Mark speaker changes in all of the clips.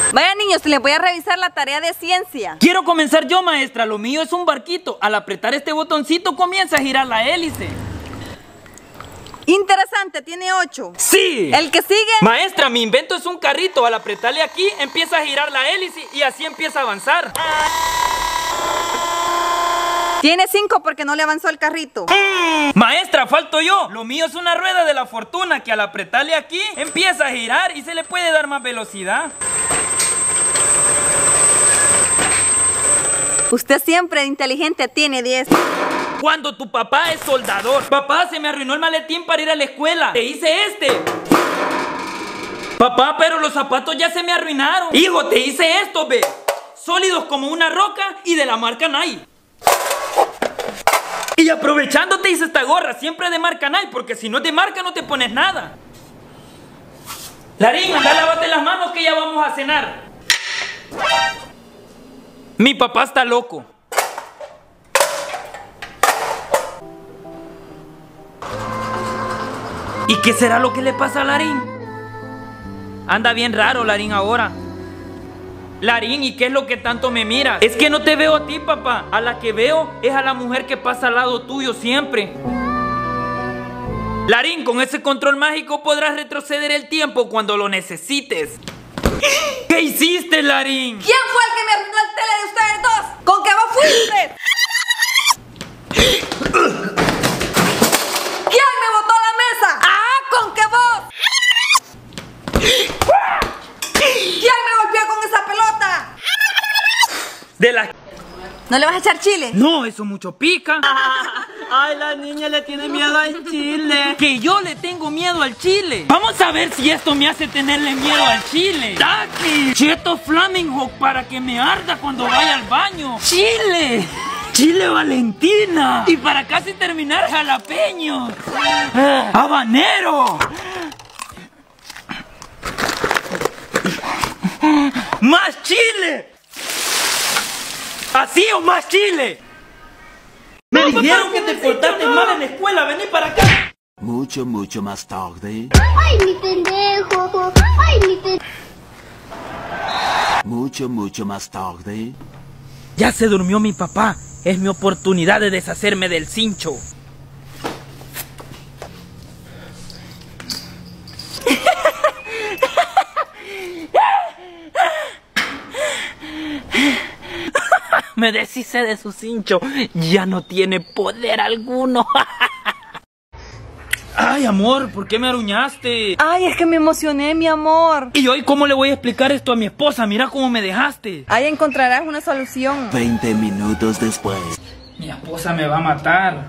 Speaker 1: Vaya niños, les voy a revisar la tarea de ciencia.
Speaker 2: Quiero comenzar yo, maestra. Lo mío es un barquito. Al apretar este botoncito comienza a girar la hélice.
Speaker 1: Interesante, tiene 8.
Speaker 2: ¡Sí!
Speaker 1: ¿El que sigue?
Speaker 2: Maestra, mi invento es un carrito. Al apretarle aquí empieza a girar la hélice y así empieza a avanzar.
Speaker 1: Tiene 5 porque no le avanzó el carrito.
Speaker 2: Maestra, falto yo. Lo mío es una rueda de la fortuna que al apretarle aquí empieza a girar y se le puede dar más velocidad.
Speaker 1: Usted siempre inteligente, tiene 10.
Speaker 2: Cuando tu papá es soldador. Papá, se me arruinó el maletín para ir a la escuela. Te hice este. Papá, pero los zapatos ya se me arruinaron. Hijo, te hice esto, ve. Sólidos como una roca y de la marca Nike. Y aprovechando te hice esta gorra, siempre de marca Nike, porque si no es de marca no te pones nada. Larín, anda, lávate las manos que ya vamos a cenar. Mi papá está loco. ¿Y qué será lo que le pasa a Larín? Anda bien raro Larín ahora. Larín, ¿y qué es lo que tanto me miras? Es que no te veo a ti, papá. A la que veo es a la mujer que pasa al lado tuyo siempre. Larín, con ese control mágico podrás retroceder el tiempo cuando lo necesites. ¿Qué hiciste, Larín?
Speaker 1: ¿Quién fue el que me arruinó el tele de ustedes dos? ¿Con qué vos fuiste? ¿Quién me botó a la mesa? ¡Ah! ¿Con qué vos? ¿Quién me golpeó con esa pelota?
Speaker 2: De la...
Speaker 1: ¿No le vas a echar chile?
Speaker 2: No, eso mucho pica. Ay, la niña le tiene miedo al chile. Que yo le tengo miedo al chile. Vamos a ver si esto me hace tenerle miedo al chile. ¡Taki! Cheto Flamingo para que me arda cuando vaya al baño. ¡Chile! ¡Chile Valentina! Y para casi terminar, jalapeño. ¡Habanero! ¡Más chile! ¿Así o más chile? Me dijeron que te portaste mal en la escuela, vení para acá.
Speaker 3: Mucho más tarde.
Speaker 4: ¡Ay, mi pendejo! ¡Ay, mi pendejo!
Speaker 3: Mucho más tarde.
Speaker 2: Ya se durmió mi papá. Es mi oportunidad de deshacerme del cincho. Me deshice de su cincho. Ya no tiene poder alguno. Ay, amor, ¿por qué me aruñaste?
Speaker 1: Ay, es que me emocioné, mi amor.
Speaker 2: ¿Y hoy cómo le voy a explicar esto a mi esposa? Mira cómo me dejaste.
Speaker 1: Ahí encontrarás una solución.
Speaker 3: 20 minutos después.
Speaker 2: Mi esposa me va a matar.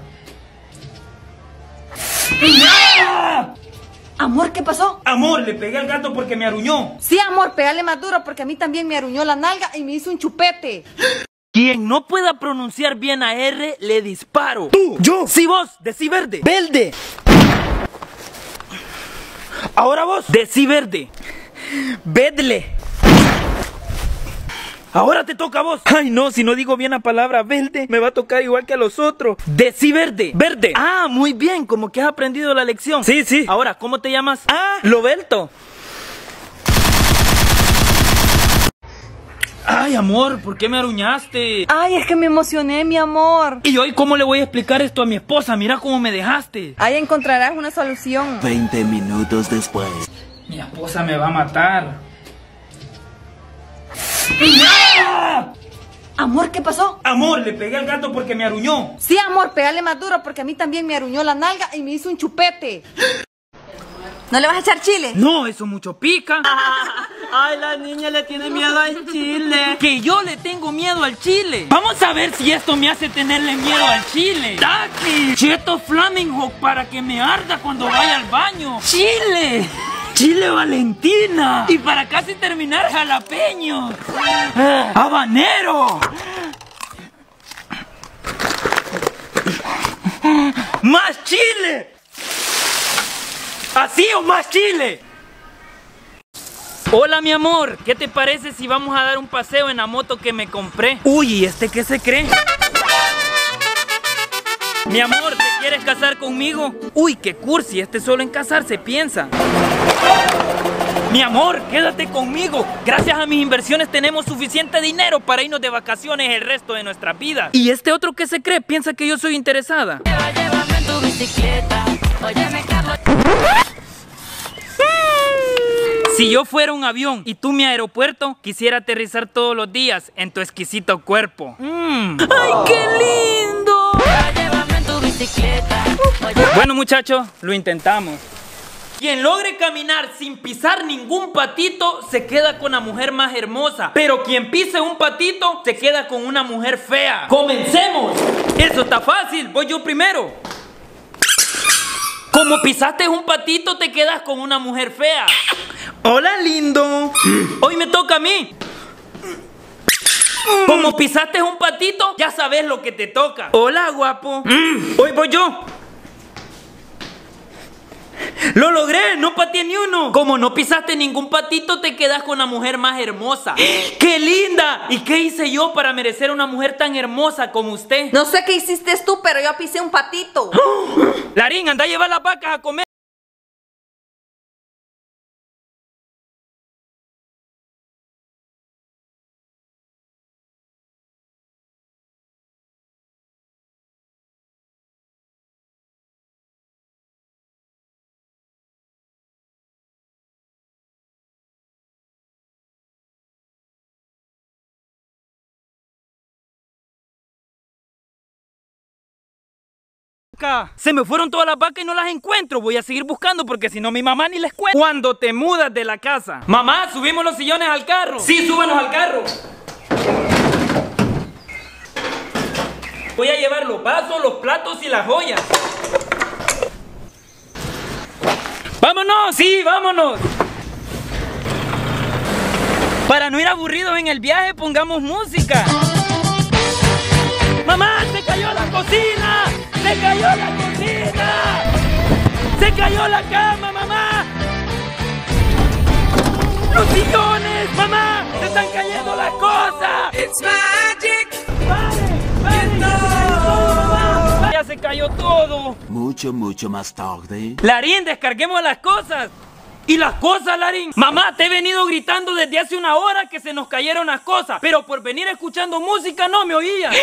Speaker 1: Amor, ¿qué pasó?
Speaker 2: Amor, le pegué al gato porque me aruñó.
Speaker 1: Sí, amor, pégale más duro porque a mí también me aruñó la nalga y me hizo un chupete.
Speaker 2: Quien no pueda pronunciar bien a R, le disparo. ¡Tú! ¡Yo! Sí, vos. Decí verde. ¡Verde! Ahora vos. Decí verde. ¡Vedle! Ahora te toca a vos. Ay, no, si no digo bien la palabra verde, me va a tocar igual que a los otros. Decí verde. Verde. Ah, muy bien, como que has aprendido la lección. Sí, sí. Ahora, ¿cómo te llamas? Ah, Loberto. Ay, amor, ¿por qué me aruñaste?
Speaker 1: Ay, es que me emocioné, mi amor.
Speaker 2: ¿Y hoy cómo le voy a explicar esto a mi esposa? Mira cómo me dejaste.
Speaker 1: Ahí encontrarás una solución.
Speaker 3: 20 minutos después.
Speaker 2: Mi esposa me va a matar.
Speaker 1: Amor, ¿qué pasó?
Speaker 2: Amor, le pegué al gato porque me aruñó.
Speaker 1: Sí, amor, pégale más duro porque a mí también me aruñó la nalga y me hizo un chupete. ¿No le vas a echar chile?
Speaker 2: No, eso mucho pica. Ay, la niña le tiene miedo al chile. Que yo le tengo miedo al chile. Vamos a ver si esto me hace tenerle miedo al chile. ¡Taki! Cheto Flamingo para que me arda cuando vaya al baño. ¡Chile! ¡Chile Valentina! Y para casi terminar, jalapeño. ¡Habanero! ¡Más chile! ¿Así o más chile? Hola, mi amor, ¿qué te parece si vamos a dar un paseo en la moto que me compré? Uy, ¿y este qué se cree? Mi amor, ¿te quieres casar conmigo? Uy, qué cursi, este solo en casarse piensa. Mi amor, quédate conmigo. Gracias a mis inversiones tenemos suficiente dinero para irnos de vacaciones el resto de nuestras vidas. Y este otro que se cree piensa que yo soy interesada.
Speaker 5: Llévame en tu bicicleta. Óyeme, Carlos.
Speaker 2: Si yo fuera un avión y tú mi aeropuerto, quisiera aterrizar todos los días en tu exquisito cuerpo. ¡Ay, qué lindo!
Speaker 5: Llévame en tu bicicleta.
Speaker 2: Bueno, muchachos, lo intentamos. Quien logre caminar sin pisar ningún patito se queda con la mujer más hermosa. Pero quien pise un patito se queda con una mujer fea. ¡Comencemos! Eso está fácil, voy yo primero. Como pisaste un patito te quedas con una mujer fea. Hola, lindo. Hoy me toca a mí. Como pisaste un patito, ya sabes lo que te toca. Hola, guapo. Hoy voy yo. ¡Lo logré! ¡No pateé ni uno! Como no pisaste ningún patito, te quedas con la mujer más hermosa. ¡Qué linda! ¿Y qué hice yo para merecer una mujer tan hermosa como usted?
Speaker 1: No sé qué hiciste tú, pero yo pisé un patito.
Speaker 2: Larín, anda a llevar las vacas a comer. Se me fueron todas las vacas y no las encuentro. Voy a seguir buscando porque si no mi mamá ni les cuenta. Cuando te mudas de la casa. Mamá, subimos los sillones al carro. Sí, súbanos al carro. Voy a llevar los vasos, los platos y las joyas. ¡Vámonos! ¡Sí, vámonos! Para no ir aburridos en el viaje, pongamos música. ¡Mamá, se cayó la cocina! ¡Se cayó la cocina! ¡Se cayó la cama, mamá! ¡Los sillones, mamá! ¡Se están cayendo las cosas! ¡It's magic! ¡Vale! ¡Mamá! ¡Ya se cayó todo!
Speaker 3: Mucho, mucho más tarde.
Speaker 2: Larín, descarguemos las cosas. ¿Y las cosas, Larín? Mamá, te he venido gritando desde hace una hora que se nos cayeron las cosas, pero por venir escuchando música no me oías.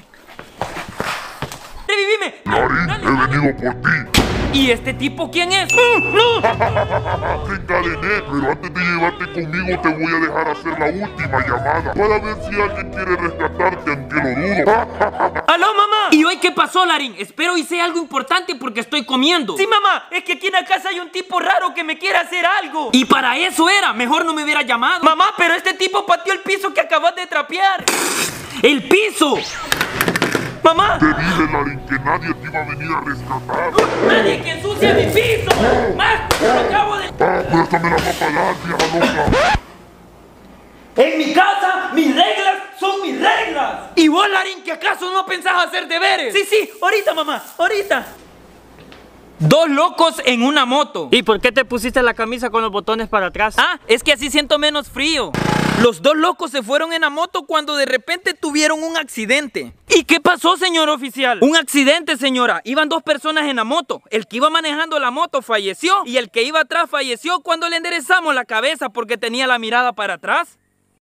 Speaker 2: ¡Revivime!
Speaker 6: Larín, he venido por ti.
Speaker 2: ¿Y este tipo quién es?
Speaker 6: ¡No! Te encadené, pero antes de llevarte conmigo te voy a dejar hacer la última llamada para ver si alguien quiere rescatarte, aunque lo dudo.
Speaker 2: ¡Aló, mamá! ¿Y hoy qué pasó, Larín? Espero y sea algo importante porque estoy comiendo. Sí, mamá, es que aquí en la casa hay un tipo raro que me quiere hacer algo. Y para eso era, mejor no me hubiera llamado. Mamá, pero este tipo pateó el piso que acabas de trapear. ¡El piso! ¡Mamá!
Speaker 6: Te dije, Larín, que nadie te iba a venir a rescatar.
Speaker 2: ¡Nadie que ensucie mi piso! ¡Más! ¡Lo acabo de...
Speaker 6: Préstamela para pagar, vieja loca.
Speaker 2: En mi casa, mis reglas son mis reglas. ¿Y vos, Larín, que acaso no pensás hacer deberes? Sí, ahorita, mamá, ahorita. Dos locos en una moto.
Speaker 7: ¿Y por qué te pusiste la camisa con los botones para atrás?
Speaker 2: Ah, es que así siento menos frío. Los dos locos se fueron en la moto cuando de repente tuvieron un accidente. ¿Y qué pasó, señor oficial? Un accidente, señora. Iban dos personas en la moto. El que iba manejando la moto falleció y el que iba atrás falleció cuando le enderezamos la cabeza porque tenía la mirada para atrás.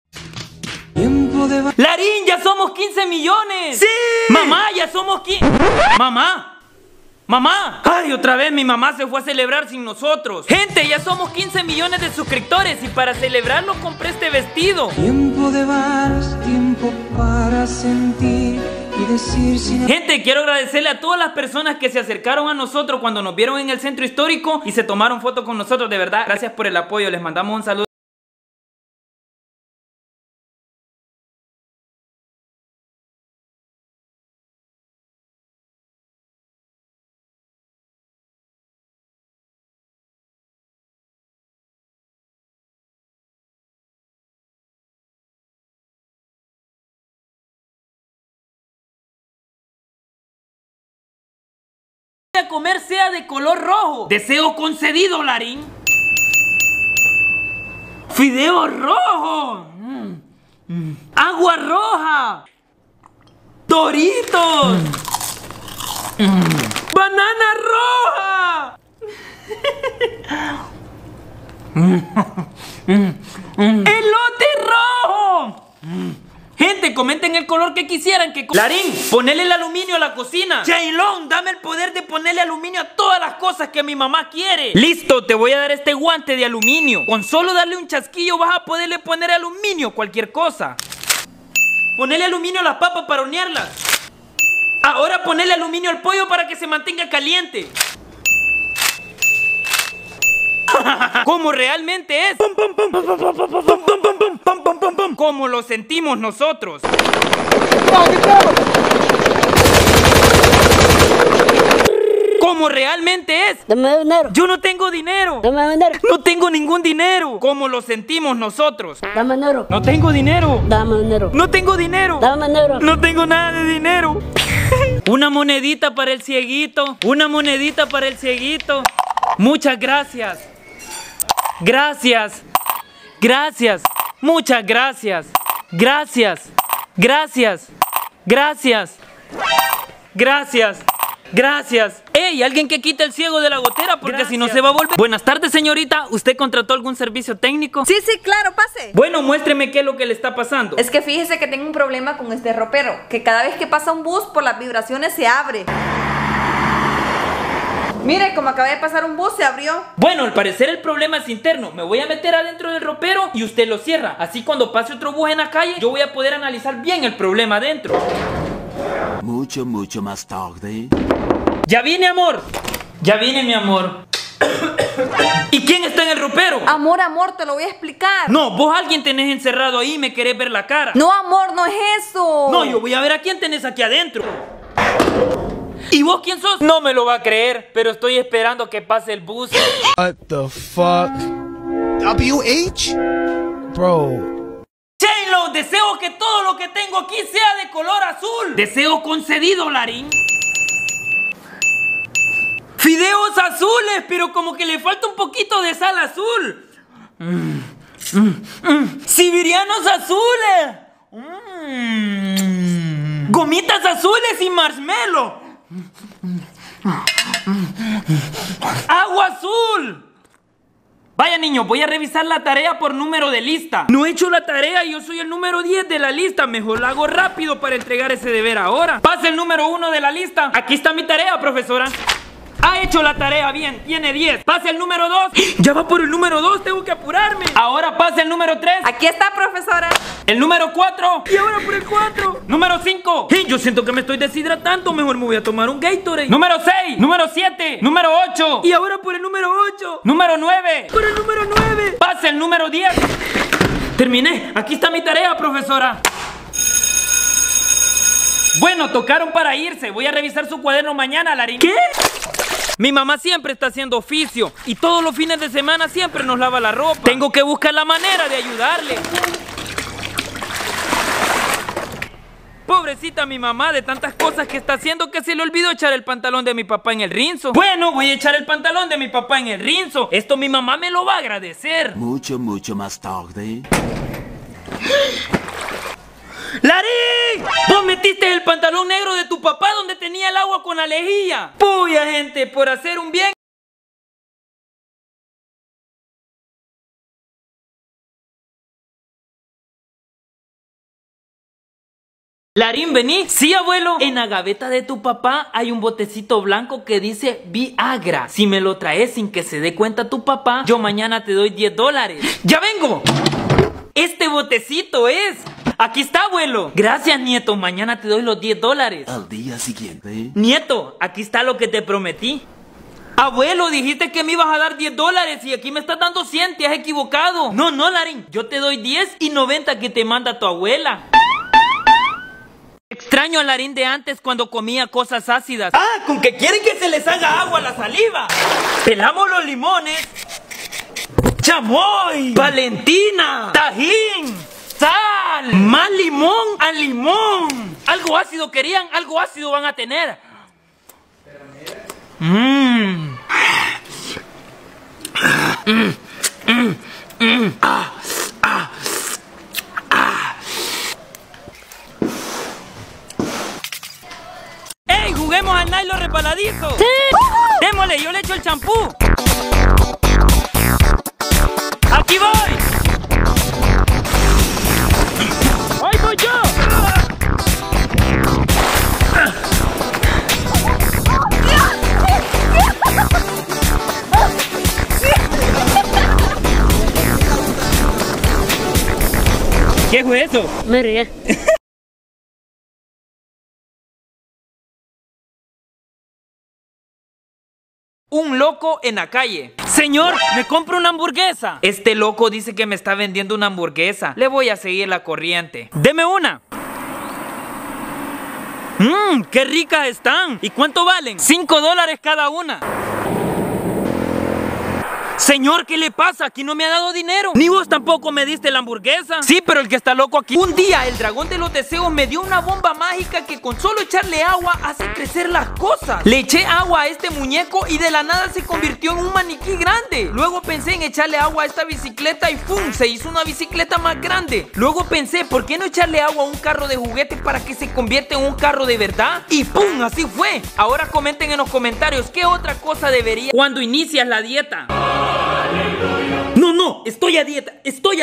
Speaker 2: Larín, ya somos 15 millones. ¡Sí! Mamá, ya somos 15. Mamá. ¡Mamá! ¡Ay, otra vez mi mamá se fue a celebrar sin nosotros! ¡Gente, ya somos 15 millones de suscriptores! Y para celebrarlo compré este vestido.
Speaker 8: Tiempo de vals, tiempo para sentir y decir sin...
Speaker 2: Gente, quiero agradecerle a todas las personas que se acercaron a nosotros cuando nos vieron en el centro histórico y se tomaron fotos con nosotros. De verdad, gracias por el apoyo. Les mandamos un saludo. A comer sea de color rojo. Deseo concedido, Larín. Fideo rojo. Agua roja. Doritos. Banana roja. ¡Elote rojo! Gente, comenten el color que quisieran que... Larín, ponele el aluminio a la cocina. Jaylon, dame el poder de ponerle aluminio a todas las cosas que mi mamá quiere. Listo, te voy a dar este guante de aluminio. Con solo darle un chasquillo vas a poderle poner aluminio a cualquier cosa. Ponele aluminio a las papas para hornearlas. Ahora ponele aluminio al pollo para que se mantenga caliente. Como realmente es. Como lo sentimos nosotros. Como realmente es.
Speaker 9: Dame dinero.
Speaker 2: Yo no tengo dinero.
Speaker 9: Dame dinero.
Speaker 2: No tengo ningún dinero. Como lo sentimos nosotros.
Speaker 9: Dame dinero.
Speaker 2: No tengo dinero.
Speaker 9: Dame dinero.
Speaker 2: No tengo dinero.
Speaker 9: Dame dinero.
Speaker 2: No tengo nada de dinero. Una monedita para el cieguito. Una monedita para el cieguito. Muchas gracias. Gracias. Gracias. Muchas gracias. Gracias. Gracias. Gracias. Gracias. Gracias. ¡Ey! Alguien que quite el ciego de la gotera porque si no se va a volver. Buenas tardes, señorita. ¿Usted contrató algún servicio técnico?
Speaker 1: Sí, claro, pase.
Speaker 2: Bueno, muéstreme qué es lo que le está pasando.
Speaker 1: Es que fíjese que tengo un problema con este ropero, que cada vez que pasa un bus por las vibraciones se abre. Mire, como acaba de pasar un bus, se abrió.
Speaker 2: Bueno, al parecer el problema es interno. Me voy a meter adentro del ropero y usted lo cierra. Así cuando pase otro bus en la calle, yo voy a poder analizar bien el problema adentro.
Speaker 3: Mucho más tarde.
Speaker 2: Ya vine, amor. Ya vine, mi amor. ¿Y quién está en el ropero?
Speaker 1: Amor, te lo voy a explicar.
Speaker 2: No, vos alguien tenés encerrado ahí y me querés ver la cara.
Speaker 1: No, amor, no es eso.
Speaker 2: No, yo voy a ver a quién tenés aquí adentro. ¿Y vos quién sos? No me lo va a creer, pero estoy esperando que pase el bus.
Speaker 10: What the fuck? WH? Bro.
Speaker 2: Chelo, deseo que todo lo que tengo aquí sea de color azul. Deseo concedido, Larín. Fideos azules, pero como que le falta un poquito de sal azul. Siberianos azules. Gomitas azules y marshmallow. ¡Agua azul! Vaya, niño, voy a revisar la tarea por número de lista. No he hecho la tarea y yo soy el número 10 de la lista. Mejor la hago rápido para entregar ese deber ahora. Pase el número 1 de la lista. Aquí está mi tarea, profesora. Ha hecho la tarea bien, tiene 10. Pase el número 2. Ya va por el número 2, tengo que apurarme. Ahora pase el número 3.
Speaker 1: Aquí está, profesora.
Speaker 2: El número 4. Y ahora por el 4. Número 5. Yo siento que me estoy deshidratando. Mejor me voy a tomar un Gatorade. Número 6. Número 7. Número 8. Y ahora por el número 8. Número 9. Por el número 9. Pase el número 10. Terminé. Aquí está mi tarea, profesora. Bueno, tocaron para irse. Voy a revisar su cuaderno mañana, Larín. ¿Qué? Mi mamá siempre está haciendo oficio y todos los fines de semana siempre nos lava la ropa. Tengo que buscar la manera de ayudarle. Pobrecita mi mamá de tantas cosas que está haciendo que se le olvidó echar el pantalón de mi papá en el rinzo. Bueno, voy a echar el pantalón de mi papá en el rinzo. Esto mi mamá me lo va a agradecer.
Speaker 3: Mucho más tarde.
Speaker 2: ¡Larín! ¡Vos metiste el pantalón negro de tu papá donde tenía el agua con la lejía! ¡Puya, gente! Por hacer un bien. Larín, vení. Sí, abuelo. En la gaveta de tu papá hay un botecito blanco que dice Viagra. Si me lo traes sin que se dé cuenta tu papá, yo mañana te doy $10. ¡Ya vengo! Este botecito es... Aquí está, abuelo. Gracias, nieto. Mañana te doy los $10.
Speaker 3: Al día siguiente.
Speaker 2: Nieto, aquí está lo que te prometí. Abuelo, dijiste que me ibas a dar $10 y aquí me estás dando 100. Te has equivocado. No, Larín. Yo te doy 10 y 90 que te manda tu abuela. Extraño a Larín de antes cuando comía cosas ácidas. ¡Ah! ¿Con que quieren que se les haga agua a la saliva? Pelamos los limones. ¡Chamoy! ¡Valentina! ¡Tajín! ¡Sal! ¡Más limón a limón! Algo ácido querían, algo ácido van a tener. ¡Ey! ¡Juguemos al nylon resbaladizo! ¡Sí! ¡Démosle! Yo le echo el champú. ¿Qué fue eso?
Speaker 5: Me ríe.
Speaker 2: Un loco en la calle. Señor, ¿me compro una hamburguesa? Este loco dice que me está vendiendo una hamburguesa. Le voy a seguir la corriente. Deme una. ¡Qué ricas están! ¿Y cuánto valen? $5 cada una. Señor, ¿qué le pasa? Aquí no me ha dado dinero. Ni vos tampoco me diste la hamburguesa. Sí, pero el que está loco aquí. Un día el dragón de los deseos me dio una bomba mágica que con solo echarle agua hace crecer las cosas. Le eché agua a este muñeco y de la nada se convirtió en un maniquí grande. Luego pensé en echarle agua a esta bicicleta y ¡pum! Se hizo una bicicleta más grande. Luego pensé, ¿por qué no echarle agua a un carro de juguete para que se convierta en un carro de verdad? Y ¡pum! Así fue. Ahora comenten en los comentarios qué otra cosa debería cuando inicias la dieta. No, estoy a dieta,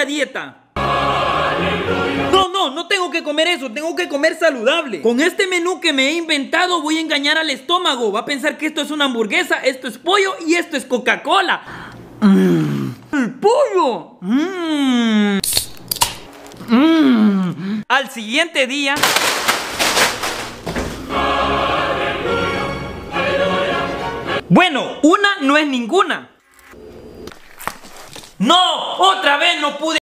Speaker 2: No tengo que comer eso, tengo que comer saludable. Con este menú que me he inventado voy a engañar al estómago. Va a pensar que esto es una hamburguesa, esto es pollo y esto es Coca-Cola. ¡El pollo! Al siguiente día... Bueno, una no es ninguna. ¡No! ¡Otra vez no pude